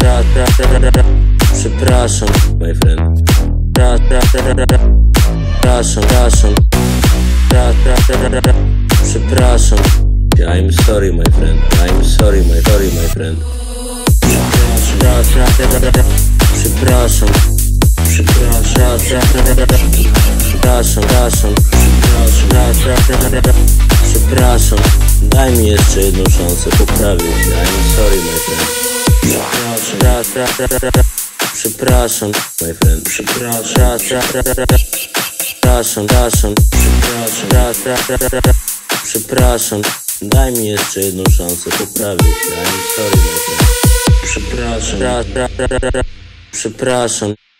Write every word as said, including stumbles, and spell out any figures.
Przepraszam, my friend. Przepraszam, przepraszam. Przepraszam. I'm sorry, my friend. I'm sorry, my sorry, my friend. Przepraszam. Przepraszam. Przepraszam, przepraszam. Przepraszam. Daj mi jeszcze jedną szansę poprawić się. I'm sorry, my friend. Przepraszam, my friend. Przepraszam. Przepraszam, przepraszam. Przepraszam. Daj mi jeszcze jedną szansę poprawić się. I'm sorry, my friend. Przepraszam. Przepraszam.